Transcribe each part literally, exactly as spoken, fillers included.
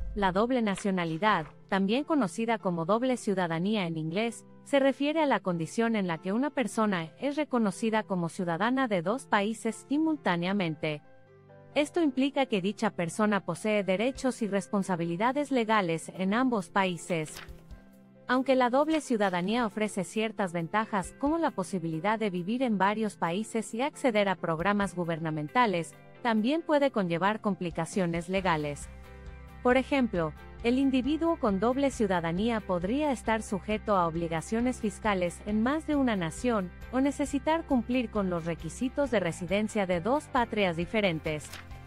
La doble nacionalidad, también conocida como doble ciudadanía en inglés, se refiere a la condición en la que una persona es reconocida como ciudadana de dos países simultáneamente. Esto implica que dicha persona posee derechos y responsabilidades legales en ambos países. Aunque la doble ciudadanía ofrece ciertas ventajas, como la posibilidad de vivir en varios países y acceder a programas gubernamentales, también puede conllevar complicaciones legales. Por ejemplo, el individuo con doble ciudadanía podría estar sujeto a obligaciones fiscales en más de una nación, o necesitar cumplir con los requisitos de residencia de dos patrias diferentes.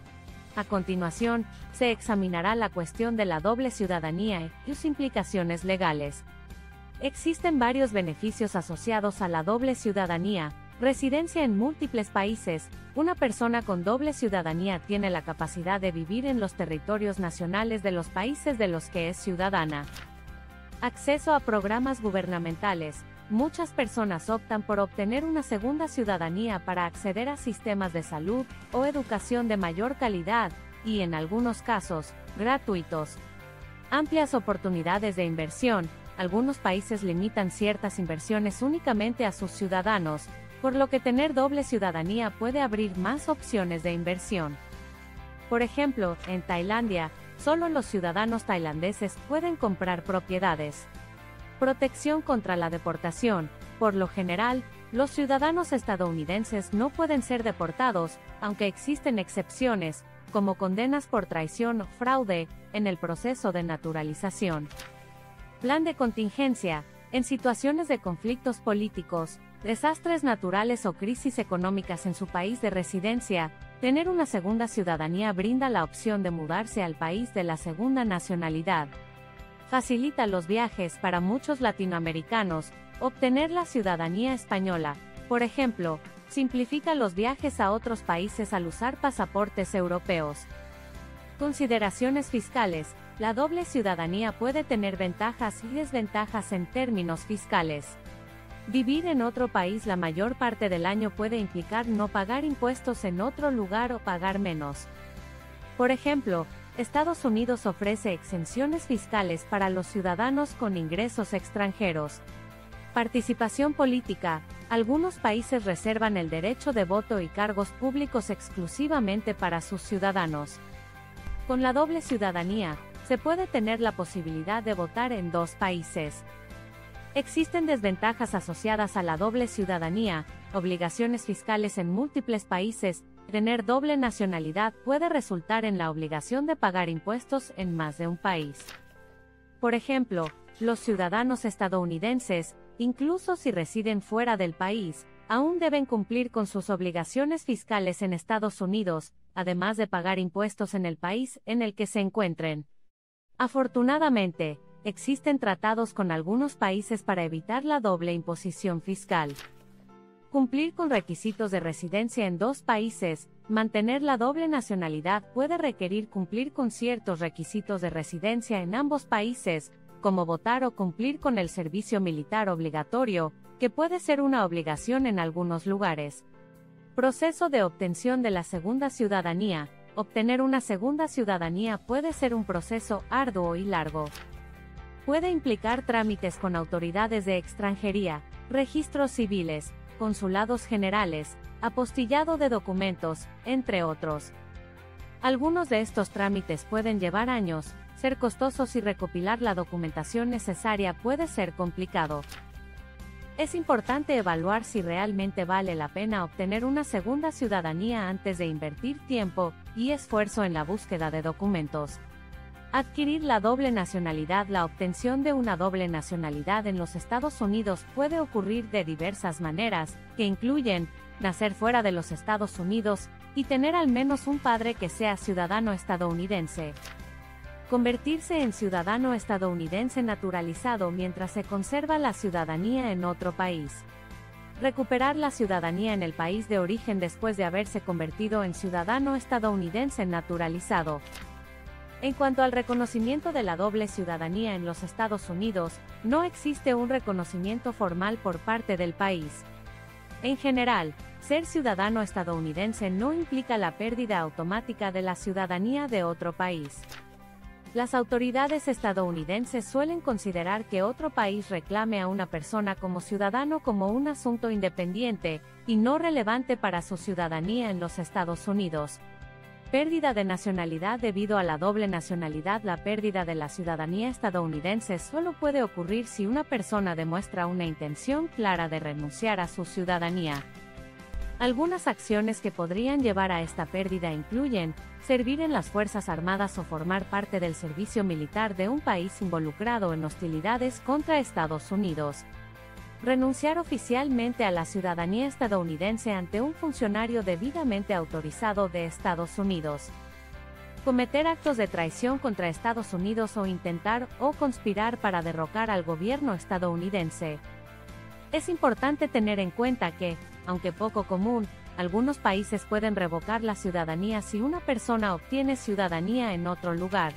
A continuación, se examinará la cuestión de la doble ciudadanía y sus implicaciones legales. Existen varios beneficios asociados a la doble ciudadanía. Residencia en múltiples países. Una persona con doble ciudadanía tiene la capacidad de vivir en los territorios nacionales de los países de los que es ciudadana. Acceso a programas gubernamentales. Muchas personas optan por obtener una segunda ciudadanía para acceder a sistemas de salud o educación de mayor calidad, y en algunos casos, gratuitos. Amplias oportunidades de inversión. Algunos países limitan ciertas inversiones únicamente a sus ciudadanos, por lo que tener doble ciudadanía puede abrir más opciones de inversión. Por ejemplo, en Tailandia, solo los ciudadanos tailandeses pueden comprar propiedades. Protección contra la deportación. Por lo general, los ciudadanos estadounidenses no pueden ser deportados, aunque existen excepciones, como condenas por traición o fraude, en el proceso de naturalización. Plan de contingencia. En situaciones de conflictos políticos, desastres naturales o crisis económicas en su país de residencia, tener una segunda ciudadanía brinda la opción de mudarse al país de la segunda nacionalidad. Facilita los viajes para muchos latinoamericanos. Obtener la ciudadanía española, por ejemplo, simplifica los viajes a otros países al usar pasaportes europeos. Consideraciones fiscales. La doble ciudadanía puede tener ventajas y desventajas en términos fiscales. Vivir en otro país la mayor parte del año puede implicar no pagar impuestos en otro lugar o pagar menos. Por ejemplo, Estados Unidos ofrece exenciones fiscales para los ciudadanos con ingresos extranjeros. Participación política. Algunos países reservan el derecho de voto y cargos públicos exclusivamente para sus ciudadanos. Con la doble ciudadanía, se puede tener la posibilidad de votar en dos países. Existen desventajas asociadas a la doble ciudadanía, obligaciones fiscales en múltiples países. Tener doble nacionalidad puede resultar en la obligación de pagar impuestos en más de un país. Por ejemplo, los ciudadanos estadounidenses, incluso si residen fuera del país, aún deben cumplir con sus obligaciones fiscales en Estados Unidos, además de pagar impuestos en el país en el que se encuentren. Afortunadamente, existen tratados con algunos países para evitar la doble imposición fiscal. Cumplir con requisitos de residencia en dos países. Mantener la doble nacionalidad puede requerir cumplir con ciertos requisitos de residencia en ambos países, como votar o cumplir con el servicio militar obligatorio, que puede ser una obligación en algunos lugares. Proceso de obtención de la segunda ciudadanía. Obtener una segunda ciudadanía puede ser un proceso arduo y largo. Puede implicar trámites con autoridades de extranjería, registros civiles, consulados generales, apostillado de documentos, entre otros. Algunos de estos trámites pueden llevar años, ser costosos y recopilar la documentación necesaria puede ser complicado. Es importante evaluar si realmente vale la pena obtener una segunda ciudadanía antes de invertir tiempo y esfuerzo en la búsqueda de documentos. Adquirir la doble nacionalidad. La obtención de una doble nacionalidad en los Estados Unidos puede ocurrir de diversas maneras, que incluyen nacer fuera de los Estados Unidos y tener al menos un padre que sea ciudadano estadounidense. Convertirse en ciudadano estadounidense naturalizado mientras se conserva la ciudadanía en otro país. Recuperar la ciudadanía en el país de origen después de haberse convertido en ciudadano estadounidense naturalizado. En cuanto al reconocimiento de la doble ciudadanía en los Estados Unidos, no existe un reconocimiento formal por parte del país. En general, ser ciudadano estadounidense no implica la pérdida automática de la ciudadanía de otro país. Las autoridades estadounidenses suelen considerar que otro país reclame a una persona como ciudadano como un asunto independiente y no relevante para su ciudadanía en los Estados Unidos. Pérdida de nacionalidad debido a la doble nacionalidad. La pérdida de la ciudadanía estadounidense solo puede ocurrir si una persona demuestra una intención clara de renunciar a su ciudadanía. Algunas acciones que podrían llevar a esta pérdida incluyen servir en las Fuerzas Armadas o formar parte del servicio militar de un país involucrado en hostilidades contra Estados Unidos. Renunciar oficialmente a la ciudadanía estadounidense ante un funcionario debidamente autorizado de Estados Unidos. Cometer actos de traición contra Estados Unidos o intentar o conspirar para derrocar al gobierno estadounidense. Es importante tener en cuenta que, aunque poco común, algunos países pueden revocar la ciudadanía si una persona obtiene ciudadanía en otro lugar.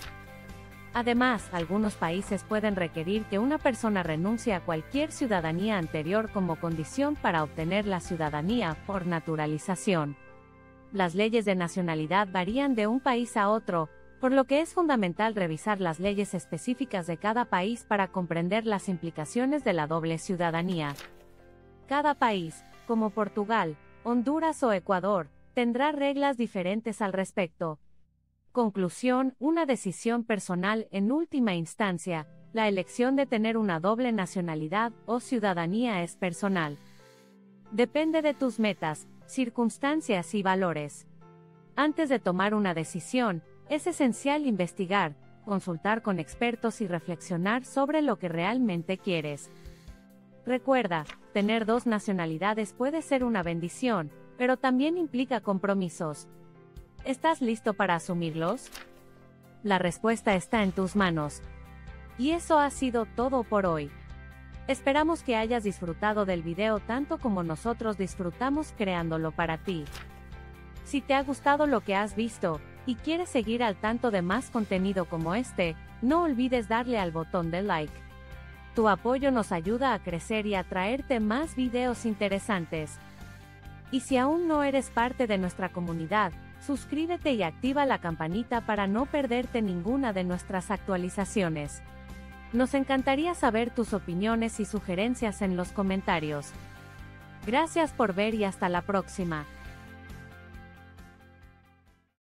Además, algunos países pueden requerir que una persona renuncie a cualquier ciudadanía anterior como condición para obtener la ciudadanía por naturalización. Las leyes de nacionalidad varían de un país a otro, por lo que es fundamental revisar las leyes específicas de cada país para comprender las implicaciones de la doble ciudadanía. Cada país, como Portugal, Honduras o Ecuador, tendrá reglas diferentes al respecto. Conclusión: una decisión personal en última instancia. La elección de tener una doble nacionalidad o ciudadanía es personal. Depende de tus metas, circunstancias y valores. Antes de tomar una decisión, es esencial investigar, consultar con expertos y reflexionar sobre lo que realmente quieres. Recuerda, tener dos nacionalidades puede ser una bendición, pero también implica compromisos. ¿Estás listo para asumirlos? La respuesta está en tus manos. Y eso ha sido todo por hoy. Esperamos que hayas disfrutado del video tanto como nosotros disfrutamos creándolo para ti. Si te ha gustado lo que has visto, y quieres seguir al tanto de más contenido como este, no olvides darle al botón de like. Tu apoyo nos ayuda a crecer y a traerte más videos interesantes. Y si aún no eres parte de nuestra comunidad, suscríbete y activa la campanita para no perderte ninguna de nuestras actualizaciones. Nos encantaría saber tus opiniones y sugerencias en los comentarios. Gracias por ver y hasta la próxima.